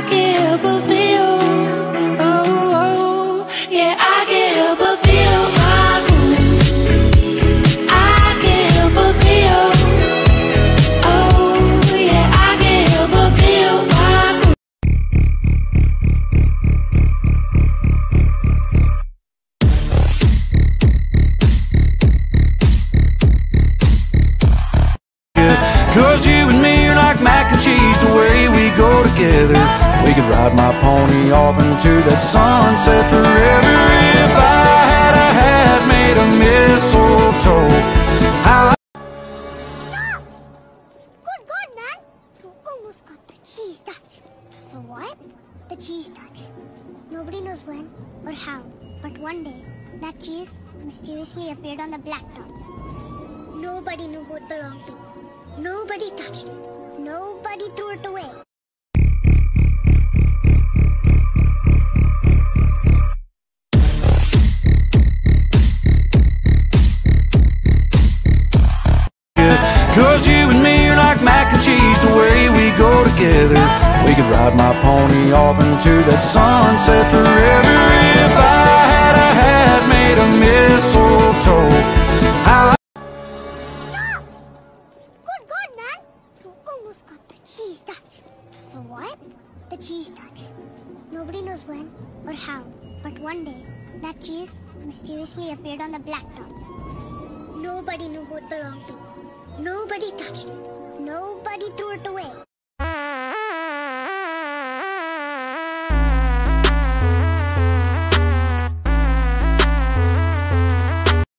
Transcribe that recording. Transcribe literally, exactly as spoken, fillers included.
can't help but feel. Oh, oh, yeah, I can't help but feel my groove. I can't help but feel. Oh, yeah, I can't help but feel my groove. Cause you and me are like mac and cheese, the way we go together. We could ride my pony off into that sunset forever. If I had a hat made of mistletoe, how Stop! Good God, man! You almost got the cheese touch. The what? The cheese touch. Nobody knows when or how, but one day, that cheese mysteriously appeared on the blacktop. Nobody knew who it belonged to. Nobody touched it. Nobody threw it away. Cause you and me are like mac and cheese, the way we go together. We could ride my pony off into that sunset forever. If I had a hat made of mistletoe, how Stop! Good God, man! You almost got the cheese touch. The what? The cheese touch. Nobody knows when or how, but one day, that cheese mysteriously appeared on the blacktop. Nobody knew who it belonged to. Nobody touched it. Nobody threw it away.